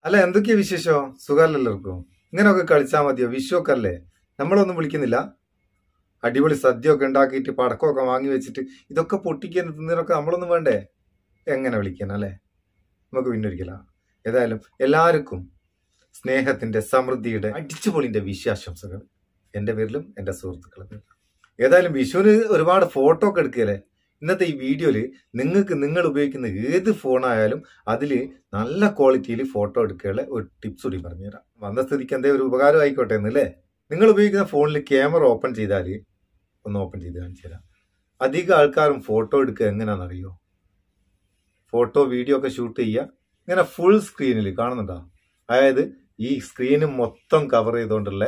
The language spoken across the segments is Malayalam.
അല്ല എന്തൊക്കെയാ വിശേഷോ? സുഖമല്ലെല്ലാവർക്കും? ഇങ്ങനെയൊക്കെ കളിച്ചാൽ മതിയോ? വിഷു ഒക്കെ അല്ലേ? നമ്മളൊന്നും വിളിക്കുന്നില്ല. അടിപൊളി സദ്യ ഒക്കെ ഉണ്ടാക്കിയിട്ട് പടക്കമൊക്കെ വാങ്ങി വെച്ചിട്ട് ഇതൊക്കെ പൊട്ടിക്കാൻ തിന്നതിനൊക്കെ നമ്മളൊന്നും വേണ്ടേ? എങ്ങനെ വിളിക്കാൻ അല്ലേ? നമുക്ക് പിന്നൊരിക്കലാ. ഏതായാലും എല്ലാവർക്കും സ്നേഹത്തിന്റെ സമൃദ്ധിയുടെ അടിച്ചുപൊളിന്റെ വിശ്വാശംസകൾ എൻ്റെ പേരിലും എൻ്റെ സുഹൃത്തുക്കളും. ഏതായാലും വിഷുവിന് ഒരുപാട് ഫോട്ടോ ഒക്കെ എടുക്കുകയല്ലേ? ഇന്നത്തെ ഈ വീഡിയോയിൽ നിങ്ങൾ ഉപയോഗിക്കുന്ന ഏത് ഫോണായാലും അതിൽ നല്ല ക്വാളിറ്റിയിൽ ഫോട്ടോ എടുക്കാനുള്ള ഒരു ടിപ്സ് കൂടി പറഞ്ഞുതരാം. വന്ന സ്ഥിതിക്ക് എന്തേ ഒരു ഉപകാരം ആയിക്കോട്ടെ എന്നല്ലേ. നിങ്ങൾ ഉപയോഗിക്കുന്ന ഫോണിൽ ക്യാമറ ഓപ്പൺ ചെയ്താൽ ഒന്ന് ഓപ്പൺ ചെയ്ത് കാണിച്ചു തരാം. അധികം ആൾക്കാരും ഫോട്ടോ എടുക്കുക എങ്ങനെയാണെന്നറിയോ? ഫോട്ടോ വീഡിയോ ഒക്കെ ഷൂട്ട് ചെയ്യുക ഇങ്ങനെ ഫുൾ സ്ക്രീനിൽ കാണുന്നുണ്ടോ? അതായത് ഈ സ്ക്രീന് മൊത്തം കവർ ചെയ്തുകൊണ്ടുള്ള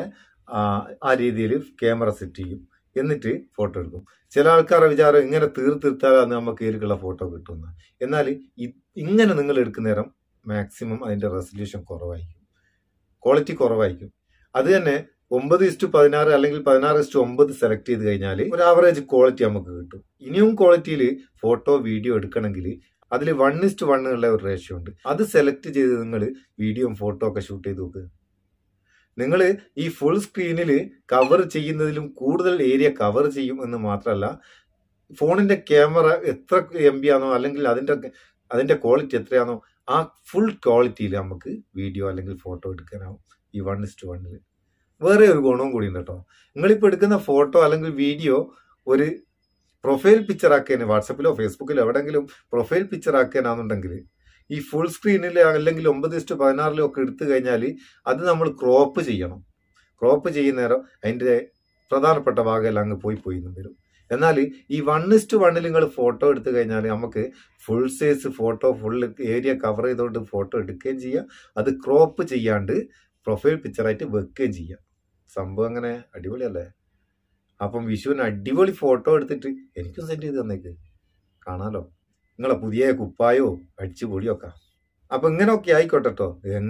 ആ രീതിയിൽ ക്യാമറ സെറ്റ് ചെയ്യും. എന്നിട്ട് ഫോട്ടോ എടുക്കും. ചില ആൾക്കാരുടെ വിചാരം ഇങ്ങനെ തീർത്താലാണ് നമുക്ക് ഇതിലേക്കുള്ള ഫോട്ടോ കിട്ടുന്നത്. എന്നാൽ ഇങ്ങനെ നിങ്ങൾ എടുക്കുന്ന നേരം മാക്സിമം അതിന്റെ റെസൊല്യൂഷൻ കുറവായിരിക്കും, ക്വാളിറ്റി കുറവായിരിക്കും. അത് തന്നെ 9:16 അല്ലെങ്കിൽ 16:9 സെലക്ട് ചെയ്ത് കഴിഞ്ഞാൽ ഒരു ആവറേജ് ക്വാളിറ്റി നമുക്ക് കിട്ടും. ഇനിയും ക്വാളിറ്റിയിൽ ഫോട്ടോ വീഡിയോ എടുക്കണമെങ്കിൽ അതിൽ 1:1 ഉള്ള ഒരു റേഷ്യോ ഉണ്ട്. അത് സെലക്ട് ചെയ്ത് നിങ്ങൾ വീഡിയോയും ഫോട്ടോ ഒക്കെ ഷൂട്ട് ചെയ്ത് നോക്കുക. നിങ്ങൾ ഈ ഫുൾ സ്ക്രീനിൽ കവർ ചെയ്യുന്നതിലും കൂടുതൽ ഏരിയ കവർ ചെയ്യും എന്ന് മാത്രമല്ല, ഫോണിന്റെ ക്യാമറ എത്ര MB ആണോ അല്ലെങ്കിൽ അതിന്റെ ക്വാളിറ്റി എത്രയാണോ ആ ഫുൾ ക്വാളിറ്റിയിൽ നമുക്ക് വീഡിയോ അല്ലെങ്കിൽ ഫോട്ടോ എടുക്കാനാവും ഈ 1:1. വേറെ ഒരു ഗുണവും കൂടി ഉണ്ട് കേട്ടോ. നിങ്ങളിപ്പോൾ എടുക്കുന്ന ഫോട്ടോ അല്ലെങ്കിൽ വീഡിയോ ഒരു പ്രൊഫൈൽ പിക്ചർ ആക്കാൻ, വാട്സപ്പിലോ ഫേസ്ബുക്കിലോ എവിടെയെങ്കിലും പ്രൊഫൈൽ പിക്ചർ ആക്കാനാണെന്നുണ്ടെങ്കിൽ ഈ ഫുൾ സ്ക്രീനിൽ അല്ലെങ്കിൽ 9:16 ഒക്കെ എടുത്തു കഴിഞ്ഞാൽ അത് നമ്മൾ ക്രോപ്പ് ചെയ്യണം. ക്രോപ്പ് ചെയ്യുന്ന നേരം അതിൻ്റെ പ്രധാനപ്പെട്ട ഭാഗമെല്ലാം അങ്ങ് പോയി വരും. എന്നാൽ ഈ 1:1 നിങ്ങൾ ഫോട്ടോ എടുത്തു കഴിഞ്ഞാൽ നമുക്ക് full size photo full area cover ചെയ്തുകൊണ്ട് ഫോട്ടോ എടുക്കുകയും ചെയ്യാം. അത് ക്രോപ്പ് ചെയ്യാണ്ട് പ്രൊഫൈൽ പിക്ചറായിട്ട് വെക്കുകയും ചെയ്യാം. സംഭവം അങ്ങനെ അടിപൊളിയല്ലേ? അപ്പം വിഷുവിന് അടിപൊളി ഫോട്ടോ എടുത്തിട്ട് എനിക്കും സെൻഡ് ചെയ്ത് തന്നേക്ക്, കാണാലോ. നിങ്ങളെ പുതിയ കുപ്പായോ അടിച്ചു പൊളിയൊക്കെ. അപ്പൊ ഇങ്ങനെയൊക്കെ ആയിക്കോട്ടെ കേട്ടോ.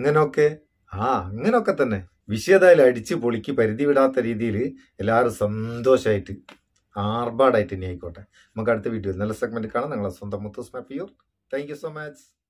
അങ്ങനെയൊക്കെ തന്നെ. വിഷയതായാലും അടിച്ച് പൊളിക്ക് പരിധി വിടാത്ത രീതിയിൽ എല്ലാവരും സന്തോഷമായിട്ട് ആർഭാടായിട്ട് ഇനി ആയിക്കോട്ടെ. നമുക്ക് അടുത്ത വീഡിയോയിൽ നല്ല സെഗ്മെന്റ് കാണാം. നിങ്ങളെ സ്വന്തം മുത്തൂസ് മാപ്പിയൂർ. Thank you so much.